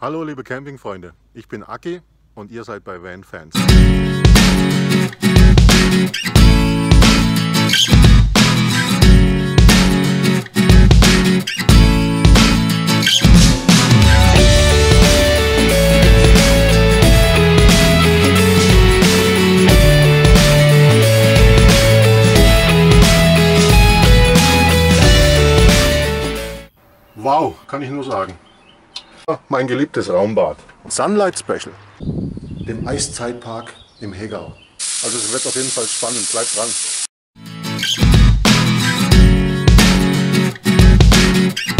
Hallo liebe Campingfreunde, ich bin Aki und ihr seid bei Van Fans. Wow, kann ich nur sagen. Mein geliebtes Raumbad. Sunlight Special. Dem Eiszeitpark im Hegau. Also es wird auf jeden Fall spannend, bleibt dran.